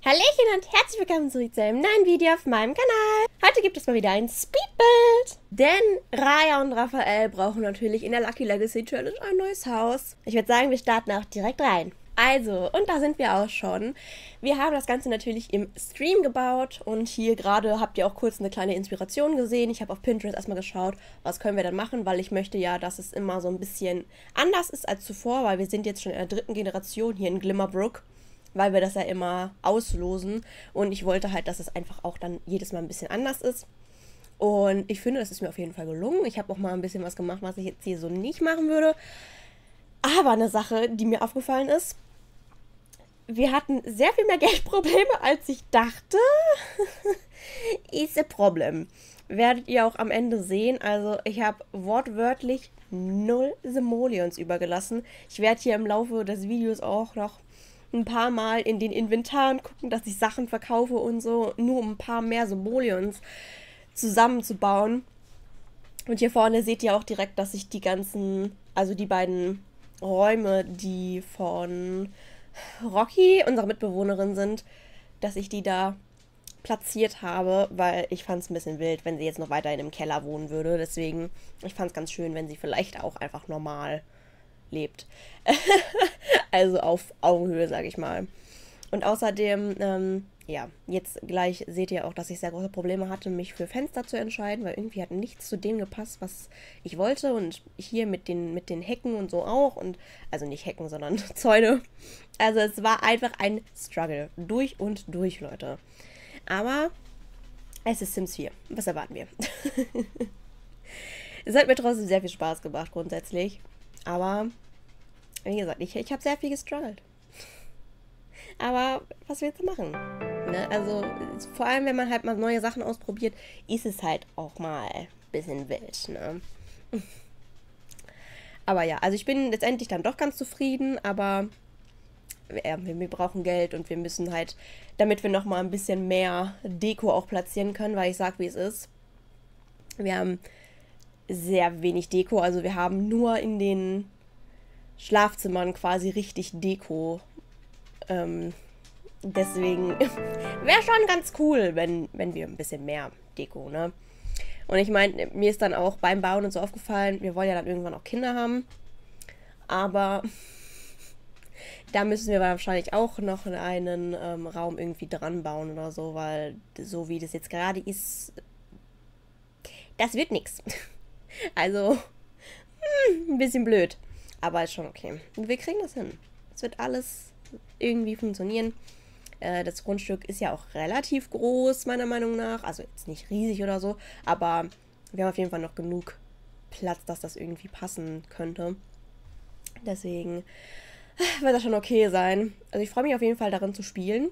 Hallöchen und herzlich willkommen zurück zu einem neuen Video auf meinem Kanal. Heute gibt es mal wieder ein Speedbild. Denn Raya und Raphael brauchen natürlich in der Lucky Legacy Challenge ein neues Haus. Ich würde sagen, wir starten auch direkt rein. Also, und da sind wir auch schon. Wir haben das Ganze natürlich im Stream gebaut und hier gerade habt ihr auch kurz eine kleine Inspiration gesehen. Ich habe auf Pinterest erstmal geschaut, was können wir dann machen, weil ich möchte ja, dass es immer so ein bisschen anders ist als zuvor, weil wir sind jetzt schon in der dritten Generation hier in Glimmerbrook, weil wir das ja immer auslosen und ich wollte halt, dass es einfach auch dann jedes Mal ein bisschen anders ist. Und ich finde, das ist mir auf jeden Fall gelungen. Ich habe auch mal ein bisschen was gemacht, was ich jetzt hier so nicht machen würde. Aber eine Sache, die mir aufgefallen ist, wir hatten sehr viel mehr Geldprobleme, als ich dachte. Ist a problem. Werdet ihr auch am Ende sehen. Also ich habe wortwörtlich 0 Simoleons übergelassen. Ich werde hier im Laufe des Videos auch noch ein paar Mal in den Inventaren gucken, dass ich Sachen verkaufe und so, nur um ein paar mehr Simoleons zusammenzubauen. Und hier vorne seht ihr auch direkt, dass ich die ganzen, also die beiden Räume, die von Rocky, unserer Mitbewohnerin, sind, dass ich die da platziert habe, weil ich fand es ein bisschen wild, wenn sie jetzt noch weiter in einem Keller wohnen würde. Deswegen, ich fand es ganz schön, wenn sie vielleicht auch einfach normal lebt. Also auf Augenhöhe, sage ich mal. Und außerdem, ja, jetzt gleich seht ihr auch, dass ich sehr große Probleme hatte, mich für Fenster zu entscheiden, weil irgendwie hat nichts zu dem gepasst, was ich wollte. Und hier mit den Hecken und so auch. Und also nicht Hecken, sondern Zäune. Also es war einfach ein Struggle. Durch und durch, Leute. Aber es ist Sims 4. Was erwarten wir? Es hat mir trotzdem sehr viel Spaß gemacht, grundsätzlich. Aber, wie gesagt, ich habe sehr viel gestruggelt. Aber was willst du machen? Ne? Also, vor allem, wenn man halt mal neue Sachen ausprobiert, ist es halt auch mal ein bisschen wild. Ne? Aber ja, also ich bin letztendlich dann doch ganz zufrieden, aber wir brauchen Geld und wir müssen halt, damit wir nochmal ein bisschen mehr Deko auch platzieren können, weil ich sag, wie es ist. Wir haben sehr wenig Deko, also wir haben nur in den Schlafzimmern quasi richtig Deko. Deswegen wäre schon ganz cool, wenn wir ein bisschen mehr Deko, ne? Und ich meine, mir ist dann auch beim Bauen und so aufgefallen, wir wollen ja dann irgendwann auch Kinder haben, aber da müssen wir wahrscheinlich auch noch einen Raum irgendwie dran bauen oder so, weil so wie das jetzt gerade ist, das wird nichts. Also, ein bisschen blöd. Aber ist schon okay. Wir kriegen das hin. Es wird alles irgendwie funktionieren. Das Grundstück ist ja auch relativ groß, meiner Meinung nach. Also jetzt nicht riesig oder so. Aber wir haben auf jeden Fall noch genug Platz, dass das irgendwie passen könnte. Deswegen wird das schon okay sein. Also ich freue mich auf jeden Fall darin zu spielen.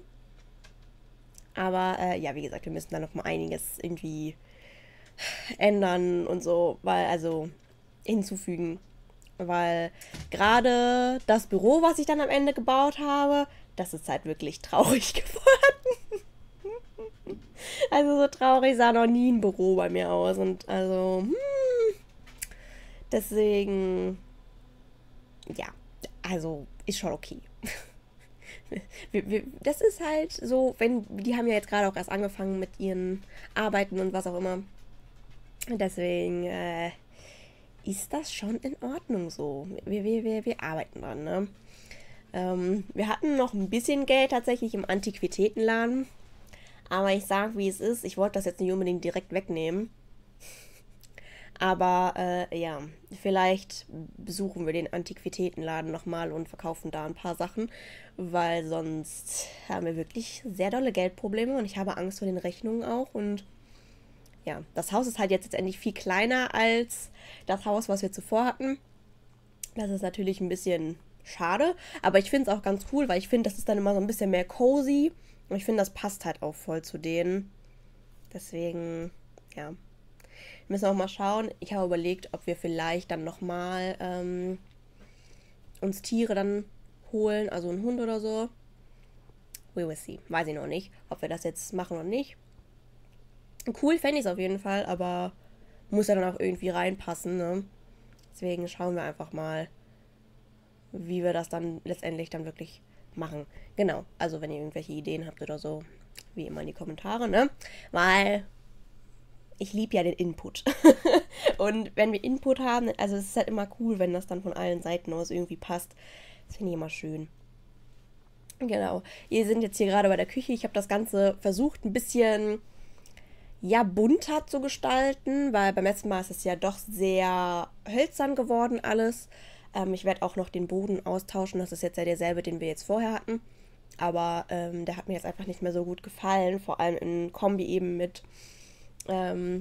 Aber ja, wie gesagt, wir müssen da noch mal einiges irgendwie ändern und so, weil, also hinzufügen, weil gerade das Büro, was ich dann am Ende gebaut habe, das ist halt wirklich traurig geworden. Also so traurig sah noch nie ein Büro bei mir aus und also, deswegen, ja, also ist schon okay. Das ist halt so, die haben ja jetzt gerade auch erst angefangen mit ihren Arbeiten und was auch immer. Deswegen ist das schon in Ordnung so. Wir arbeiten dran, ne? Wir hatten noch ein bisschen Geld tatsächlich im Antiquitätenladen. Aber ich sag, wie es ist. Ich wollte das jetzt nicht unbedingt direkt wegnehmen. Aber ja, vielleicht besuchen wir den Antiquitätenladen nochmal und verkaufen da ein paar Sachen. Weil sonst haben wir wirklich sehr dolle Geldprobleme und ich habe Angst vor den Rechnungen auch. Und ja, das Haus ist halt jetzt letztendlich viel kleiner als das Haus, was wir zuvor hatten. Das ist natürlich ein bisschen schade, aber ich finde es auch ganz cool, weil ich finde, das ist dann immer so ein bisschen mehr cozy. Und ich finde, das passt halt auch voll zu denen. Deswegen, ja. Wir müssen auch mal schauen. Ich habe überlegt, ob wir vielleicht dann nochmal uns Tiere dann holen, also einen Hund oder so. We will see. Weiß ich noch nicht, ob wir das jetzt machen oder nicht. Cool fände ich es auf jeden Fall, aber muss ja dann auch irgendwie reinpassen, ne? Deswegen schauen wir einfach mal, wie wir das dann letztendlich dann wirklich machen. Genau, also wenn ihr irgendwelche Ideen habt oder so, wie immer in die Kommentare, ne? Weil ich liebe ja den Input. Und wenn wir Input haben, also es ist halt immer cool, wenn das dann von allen Seiten aus irgendwie passt. Das finde ich immer schön. Genau. Wir sind jetzt hier gerade bei der Küche. Ich habe das Ganze versucht, ein bisschen, ja, bunter zu gestalten, weil beim letzten Mal ist es ja doch sehr hölzern geworden alles. Ich werde auch noch den Boden austauschen. Das ist jetzt ja derselbe, den wir jetzt vorher hatten. Aber der hat mir jetzt einfach nicht mehr so gut gefallen. Vor allem in Kombi eben mit den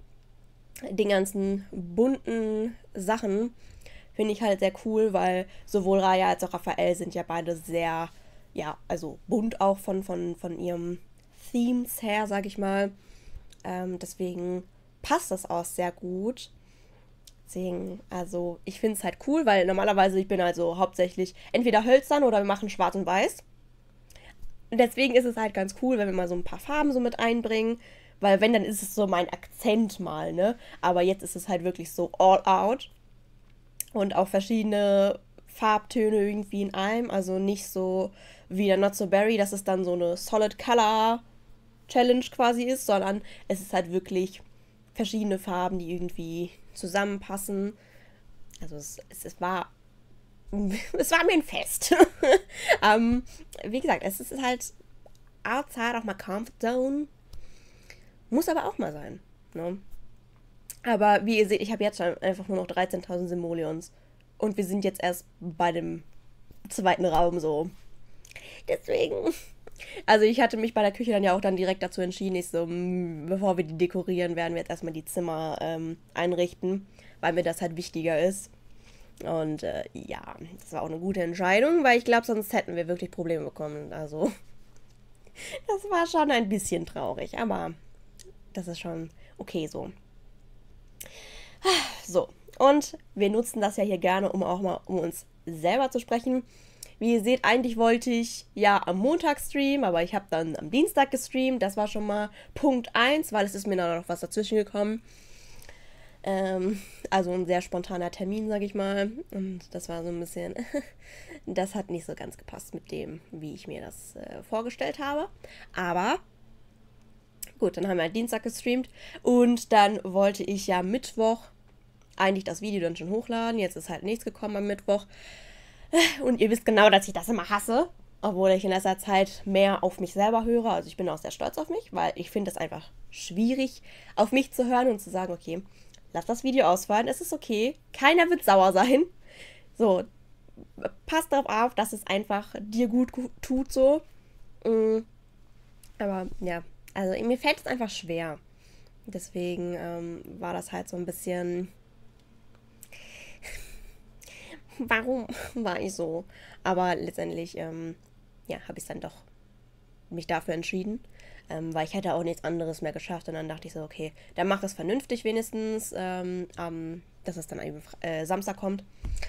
ganzen bunten Sachen. Finde ich halt sehr cool, weil sowohl Raya als auch Raphael sind ja beide sehr, ja, also bunt auch von ihrem Themes her, sag ich mal. Deswegen passt das auch sehr gut. Deswegen, also ich finde es halt cool, weil normalerweise ich bin also hauptsächlich entweder hölzern oder wir machen schwarz und weiß. Und deswegen ist es halt ganz cool, wenn wir mal so ein paar Farben so mit einbringen, weil wenn, dann ist es so mein Akzent mal, ne? Aber jetzt ist es halt wirklich so all out und auch verschiedene Farbtöne irgendwie in einem, also nicht so wie der Not So Berry, dass es dann so eine Solid Color Challenge quasi ist, sondern es ist halt wirklich verschiedene Farben, die irgendwie zusammenpassen. Also es war es war mir ein Fest. Wie gesagt, es ist halt outside of my comfort zone. Muss aber auch mal sein. Ne? Aber wie ihr seht, ich habe jetzt schon einfach nur noch 13.000 Simoleons. Und wir sind jetzt erst bei dem zweiten Raum so. Deswegen. Also ich hatte mich bei der Küche dann ja auch dann direkt dazu entschieden, ich so, bevor wir die dekorieren, werden wir jetzt erstmal die Zimmer einrichten, weil mir das halt wichtiger ist. Und ja, das war auch eine gute Entscheidung, weil ich glaube, sonst hätten wir wirklich Probleme bekommen. Also das war schon ein bisschen traurig, aber das ist schon okay so. So, und wir nutzen das ja hier gerne, um auch mal um uns selber zu sprechen. Wie ihr seht, eigentlich wollte ich ja am Montag streamen, aber ich habe dann am Dienstag gestreamt. Das war schon mal Punkt 1, weil es ist mir dann noch was dazwischen gekommen. Also ein sehr spontaner Termin, sag ich mal. Und das war so ein bisschen, das hat nicht so ganz gepasst mit dem, wie ich mir das vorgestellt habe. Aber gut, dann haben wir Dienstag gestreamt und dann wollte ich ja Mittwoch eigentlich das Video dann schon hochladen. Jetzt ist halt nichts gekommen am Mittwoch. Und ihr wisst genau, dass ich das immer hasse, obwohl ich in letzter Zeit mehr auf mich selber höre. Also ich bin auch sehr stolz auf mich, weil ich finde es einfach schwierig, auf mich zu hören und zu sagen, okay, lass das Video ausfallen, es ist okay, keiner wird sauer sein. So, passt darauf auf, dass es einfach dir gut tut so. Aber ja, also mir fällt es einfach schwer. Deswegen war das halt so ein bisschen... Warum war ich so? Aber letztendlich, ja, habe ich dann doch mich dafür entschieden, weil ich hätte auch nichts anderes mehr geschafft. Und dann dachte ich so, okay, dann mach es vernünftig wenigstens, dass es dann eben Samstag kommt.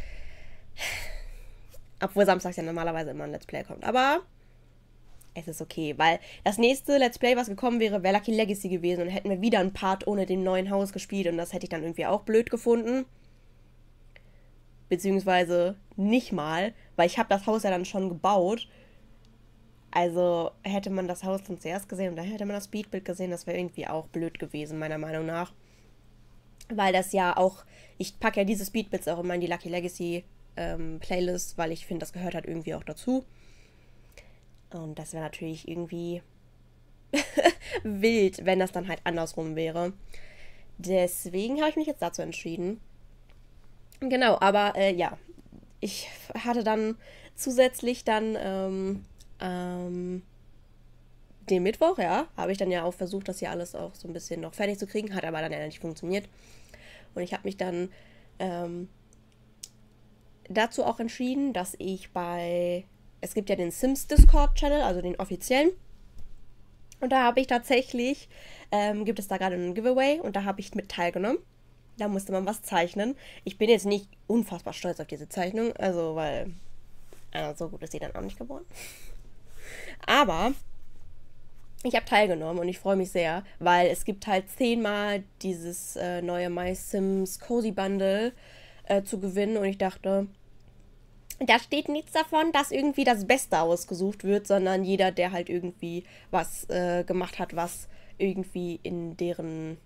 Obwohl samstags ja normalerweise immer ein Let's Play kommt. Aber es ist okay, weil das nächste Let's Play, was gekommen wäre, wäre Lucky Legacy gewesen. Und hätten wir wieder einen Part ohne dem neuen Haus gespielt. Und das hätte ich dann irgendwie auch blöd gefunden. Beziehungsweise nicht mal, weil ich habe das Haus ja dann schon gebaut. Also hätte man das Haus dann zuerst gesehen und dann hätte man das Speedbild gesehen, das wäre irgendwie auch blöd gewesen, meiner Meinung nach. Weil das ja auch, ich packe ja diese Speedbits auch immer in die Lucky Legacy Playlist, weil ich finde, das gehört halt irgendwie auch dazu. Und das wäre natürlich irgendwie wild, wenn das dann halt andersrum wäre. Deswegen habe ich mich jetzt dazu entschieden. Genau, aber ja, ich hatte dann zusätzlich dann den Mittwoch, ja, habe ich dann ja auch versucht, das hier alles auch so ein bisschen noch fertig zu kriegen, hat aber dann ja nicht funktioniert. Und ich habe mich dann dazu auch entschieden, dass ich es gibt ja den Sims Discord Channel, also den offiziellen. Und da habe ich tatsächlich, gibt es da gerade einen Giveaway und da habe ich mit teilgenommen. Da musste man was zeichnen. Ich bin jetzt nicht unfassbar stolz auf diese Zeichnung, also weil so gut ist sie dann auch nicht geworden. Aber ich habe teilgenommen und ich freue mich sehr, weil es gibt halt 10-mal dieses neue My Sims Cozy Bundle zu gewinnen und ich dachte, Da steht nichts davon, dass irgendwie das Beste ausgesucht wird, sondern jeder, der halt irgendwie was gemacht hat, was irgendwie in deren,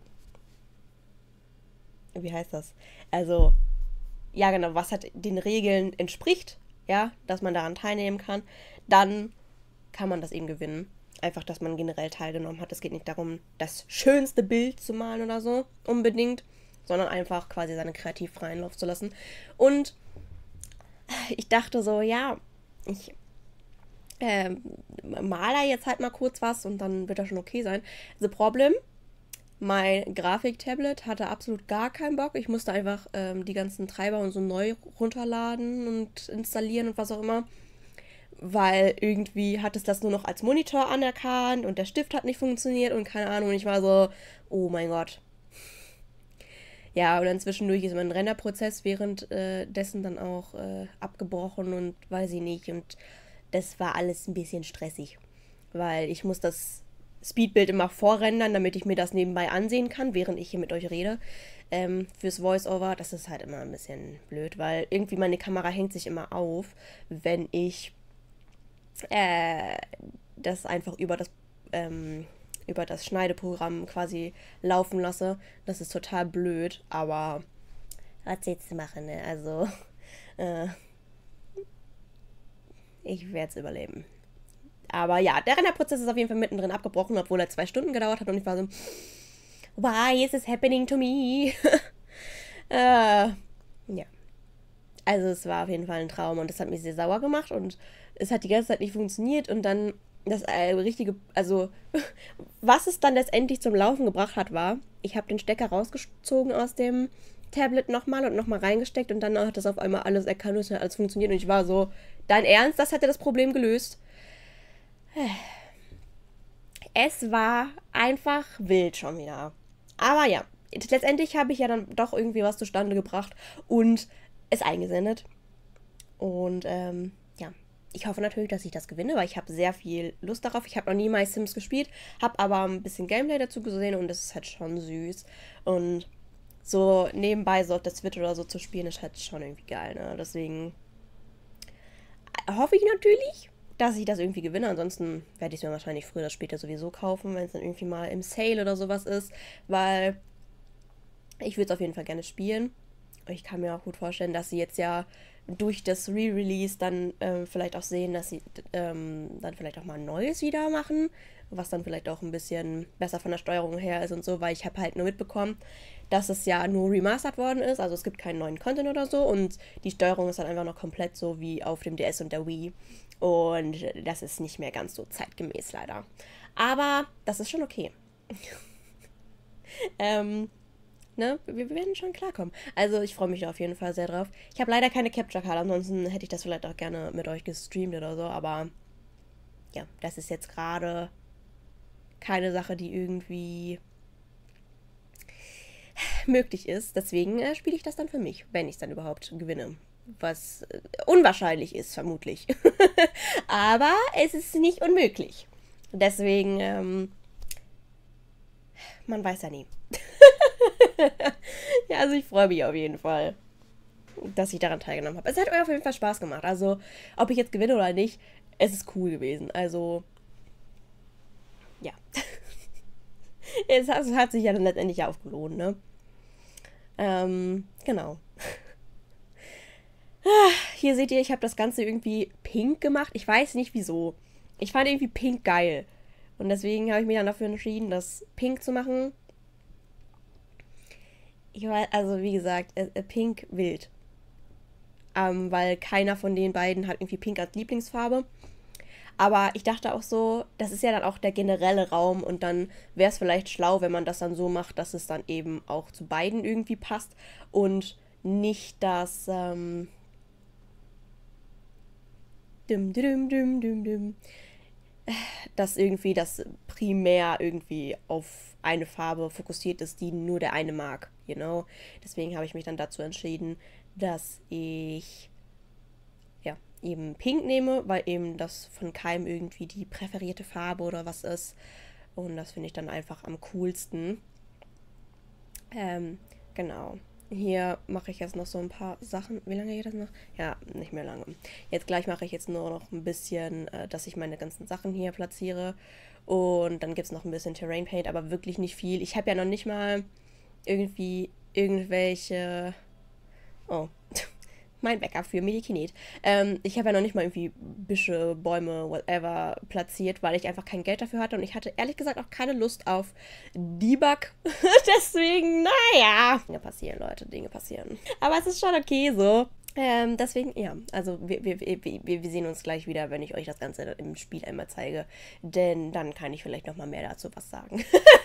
wie heißt das? Also, ja genau, was halt den Regeln entspricht, ja, dass man daran teilnehmen kann, dann kann man das eben gewinnen. Einfach, dass man generell teilgenommen hat. Es geht nicht darum, das schönste Bild zu malen oder so, unbedingt, sondern einfach quasi seine kreativ freien Lauf zu lassen. Und ich dachte so, ja, ich male jetzt halt mal kurz was und dann wird das schon okay sein. The Problem, mein Grafiktablet hatte absolut gar keinen Bock. Ich musste einfach die ganzen Treiber und so neu runterladen und installieren und was auch immer. Weil irgendwie hat es das nur noch als Monitor anerkannt und der Stift hat nicht funktioniert und keine Ahnung. Und ich war so, oh mein Gott. Ja, und dann zwischendurch ist mein Renderprozess währenddessen dann auch abgebrochen und weiß ich nicht. Und das war alles ein bisschen stressig. Weil ich muss das Speedbild immer vorrendern, damit ich mir das nebenbei ansehen kann, während ich hier mit euch rede. Fürs Voice-Over, das ist halt immer ein bisschen blöd, weil irgendwie meine Kamera hängt sich immer auf, wenn ich das einfach über das Schneideprogramm quasi laufen lasse. Das ist total blöd, aber was jetzt machen, ne? Also, äh, ich werde es überleben. Aber ja, der Rennerprozess ist auf jeden Fall mittendrin abgebrochen, obwohl er 2 Stunden gedauert hat und ich war so, why is this happening to me? Ja. Also es war auf jeden Fall ein Traum und das hat mich sehr sauer gemacht und es hat die ganze Zeit nicht funktioniert und dann das richtige, also was es dann letztendlich zum Laufen gebracht hat, war, ich habe den Stecker rausgezogen aus dem Tablet nochmal und nochmal reingesteckt und dann hat das auf einmal alles erkannt und alles funktioniert und ich war so, dein Ernst, das hätte das Problem gelöst? Es war einfach wild schon wieder. Aber ja, letztendlich habe ich ja dann doch irgendwie was zustande gebracht und es eingesendet. Und ja, ich hoffe natürlich, dass ich das gewinne, weil ich habe sehr viel Lust darauf. Ich habe noch nie My Sims gespielt, habe aber ein bisschen Gameplay dazu gesehen und es ist halt schon süß. Und so nebenbei so auf der Switch oder so zu spielen, ist halt schon irgendwie geil, ne? Deswegen hoffe ich natürlich, dass ich das irgendwie gewinne. Ansonsten werde ich es mir wahrscheinlich früher oder später sowieso kaufen, wenn es dann irgendwie mal im Sale oder sowas ist, weil ich würde es auf jeden Fall gerne spielen. Ich kann mir auch gut vorstellen, dass sie jetzt ja durch das Re-Release dann vielleicht auch sehen, dass sie dann vielleicht auch mal ein neues wieder machen, was dann vielleicht auch ein bisschen besser von der Steuerung her ist und so, weil ich habe halt nur mitbekommen, dass es ja nur remastered worden ist, also es gibt keinen neuen Content oder so und die Steuerung ist dann einfach noch komplett so wie auf dem DS und der Wii und das ist nicht mehr ganz so zeitgemäß leider. Aber das ist schon okay. ähm, Ne? Wir werden schon klarkommen. Also ich freue mich da auf jeden Fall sehr drauf. Ich habe leider keine Capture Card, ansonsten hätte ich das vielleicht auch gerne mit euch gestreamt oder so, aber ja, das ist jetzt gerade keine Sache, die irgendwie möglich ist. Deswegen spiele ich das dann für mich, wenn ich es dann überhaupt gewinne. Was unwahrscheinlich ist, vermutlich. Aber es ist nicht unmöglich. Deswegen, man weiß ja nie. Ja, also ich freue mich auf jeden Fall, dass ich daran teilgenommen habe. Es hat mir auf jeden Fall Spaß gemacht. Also, ob ich jetzt gewinne oder nicht, es ist cool gewesen. Also, ja. Es hat sich ja dann letztendlich aufgelohnt, ne? Genau. Hier seht ihr, ich habe das Ganze irgendwie pink gemacht. Ich weiß nicht wieso. Ich fand irgendwie pink geil. Und deswegen habe ich mich dann dafür entschieden, das pink zu machen. Ich weiß, also wie gesagt, pink wild. Weil keiner von den beiden hat irgendwie pink als Lieblingsfarbe. Aber ich dachte auch so, das ist ja dann auch der generelle Raum und dann wäre es vielleicht schlau, wenn man das dann so macht, dass es dann eben auch zu beiden irgendwie passt und nicht das dass irgendwie das primär irgendwie auf eine Farbe fokussiert ist, die nur der eine mag, you know? Deswegen habe ich mich dann dazu entschieden, dass ich ja eben Pink nehme, weil eben das von keinem irgendwie die präferierte Farbe oder was ist. Und das finde ich dann einfach am coolsten. Genau. Hier mache ich jetzt noch so ein paar Sachen. Wie lange geht das noch? Ja, nicht mehr lange. Jetzt gleich mache ich jetzt nur noch ein bisschen, dass ich meine ganzen Sachen hier platziere. Und dann gibt es noch ein bisschen Terrain Paint, aber wirklich nicht viel. Ich habe ja noch nicht mal irgendwie irgendwelche... Oh, mein Backup für Medikinet. Ich habe ja noch nicht mal irgendwie Büsche, Bäume, whatever platziert, weil ich einfach kein Geld dafür hatte. Und ich hatte ehrlich gesagt auch keine Lust auf Debug. Deswegen, naja. Dinge passieren, Leute, Dinge passieren. Aber es ist schon okay so. Deswegen, ja, also wir sehen uns gleich wieder, wenn ich euch das Ganze im Spiel einmal zeige. Denn dann kann ich vielleicht nochmal mehr dazu was sagen.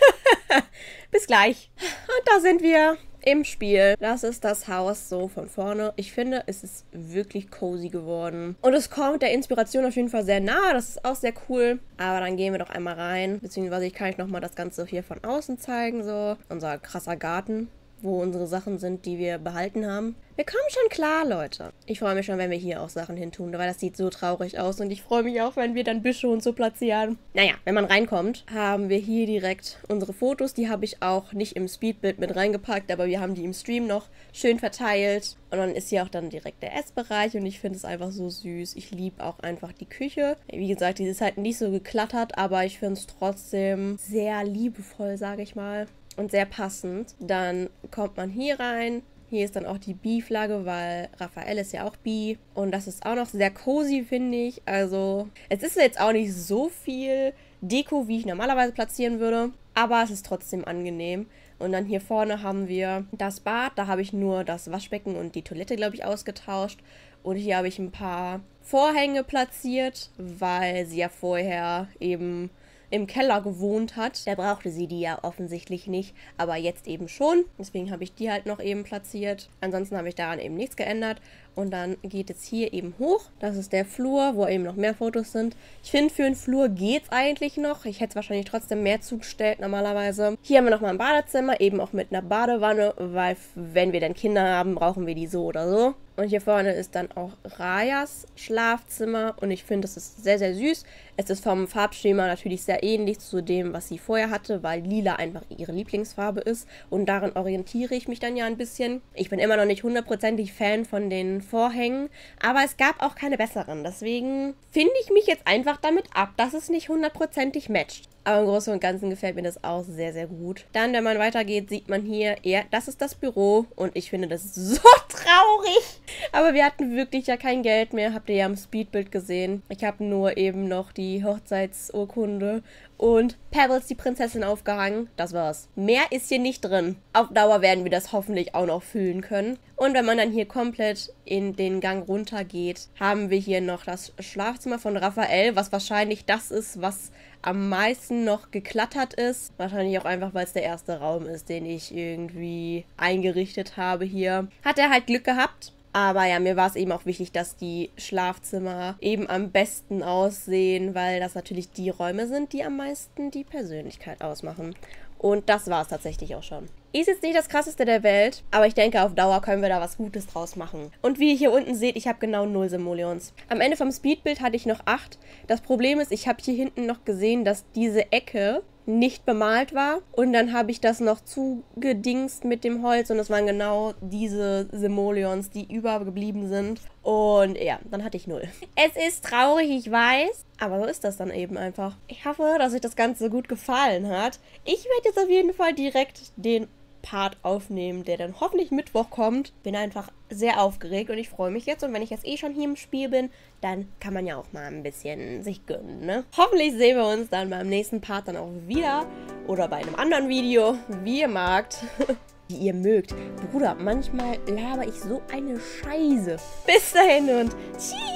Bis gleich. Und da sind wir im Spiel. Das ist das Haus so von vorne. Ich finde, es ist wirklich cozy geworden. Und es kommt der Inspiration auf jeden Fall sehr nah. Das ist auch sehr cool. Aber dann gehen wir doch einmal rein. Beziehungsweise ich kann euch nochmal das Ganze hier von außen zeigen. So unser krasser Garten, wo unsere Sachen sind, die wir behalten haben. Wir kommen schon klar, Leute. Ich freue mich schon, wenn wir hier auch Sachen hin tun, weil das sieht so traurig aus und ich freue mich auch, wenn wir dann Büsche und so platzieren. Naja, wenn man reinkommt, haben wir hier direkt unsere Fotos. Die habe ich auch nicht im Speedbild mit reingepackt, aber wir haben die im Stream noch schön verteilt. Und dann ist hier auch dann direkt der Essbereich und ich finde es einfach so süß. Ich liebe auch einfach die Küche. Wie gesagt, die ist halt nicht so geklattert, aber ich finde es trotzdem sehr liebevoll, sage ich mal. Und sehr passend. Dann kommt man hier rein. Hier ist dann auch die Bi-Flagge, weil Raphael ist ja auch Bi. Und das ist auch noch sehr cozy, finde ich. Also, es ist jetzt auch nicht so viel Deko, wie ich normalerweise platzieren würde. Aber es ist trotzdem angenehm. Und dann hier vorne haben wir das Bad. Da habe ich nur das Waschbecken und die Toilette, glaube ich, ausgetauscht. Und hier habe ich ein paar Vorhänge platziert, weil sie ja vorher eben im Keller gewohnt hat. Da brauchte sie die ja offensichtlich nicht, aber jetzt eben schon. Deswegen habe ich die halt noch eben platziert. Ansonsten habe ich daran eben nichts geändert. Und dann geht es hier eben hoch. Das ist der Flur, wo eben noch mehr Fotos sind. Ich finde, für einen Flur geht es eigentlich noch. Ich hätte es wahrscheinlich trotzdem mehr zugestellt normalerweise. Hier haben wir nochmal ein Badezimmer, eben auch mit einer Badewanne, weil wenn wir dann Kinder haben, brauchen wir die so oder so. Und hier vorne ist dann auch Rayas Schlafzimmer und ich finde, das ist sehr, sehr süß. Es ist vom Farbschema natürlich sehr ähnlich zu dem, was sie vorher hatte, weil lila einfach ihre Lieblingsfarbe ist und daran orientiere ich mich dann ja ein bisschen. Ich bin immer noch nicht hundertprozentig Fan von den Vorhängen, aber es gab auch keine besseren. Deswegen finde ich mich jetzt einfach damit ab, dass es nicht hundertprozentig matcht. Aber im Großen und Ganzen gefällt mir das auch sehr, sehr gut. Dann, wenn man weitergeht, sieht man hier, ja, das ist das Büro. Und ich finde, das ist so traurig. Aber wir hatten wirklich ja kein Geld mehr. Habt ihr ja im Speedbild gesehen. Ich habe nur eben noch die Hochzeitsurkunde und Pebbles, die Prinzessin, aufgehangen. Das war's. Mehr ist hier nicht drin. Auf Dauer werden wir das hoffentlich auch noch füllen können. Und wenn man dann hier komplett in den Gang runter geht, haben wir hier noch das Schlafzimmer von Raphael, was wahrscheinlich das ist, was am meisten noch geklattert ist. Wahrscheinlich auch einfach, weil es der erste Raum ist, den ich irgendwie eingerichtet habe hier. Hat er halt Glück gehabt. Aber ja, mir war es eben auch wichtig, dass die Schlafzimmer eben am besten aussehen, weil das natürlich die Räume sind, die am meisten die Persönlichkeit ausmachen. Und das war es tatsächlich auch schon. Ist jetzt nicht das krasseste der Welt, aber ich denke, auf Dauer können wir da was Gutes draus machen. Und wie ihr hier unten seht, ich habe genau 0 Simoleons. Am Ende vom Speedbild hatte ich noch 8. Das Problem ist, ich habe hier hinten noch gesehen, dass diese Ecke nicht bemalt war. Und dann habe ich das noch zugedingst mit dem Holz und es waren genau diese Simoleons, die übergeblieben sind. Und ja, dann hatte ich 0. Es ist traurig, ich weiß, aber so ist das dann eben einfach. Ich hoffe, dass euch das Ganze gut gefallen hat. Ich werde jetzt auf jeden Fall direkt den Part aufnehmen, der dann hoffentlich Mittwoch kommt. Bin einfach sehr aufgeregt und ich freue mich jetzt. Und wenn ich jetzt eh schon hier im Spiel bin, dann kann man ja auch mal ein bisschen sich gönnen, ne? Hoffentlich sehen wir uns dann beim nächsten Part dann auch wieder oder bei einem anderen Video, wie ihr magt. Wie ihr mögt. Bruder, manchmal laber ich so eine Scheiße. Bis dahin und tschüss!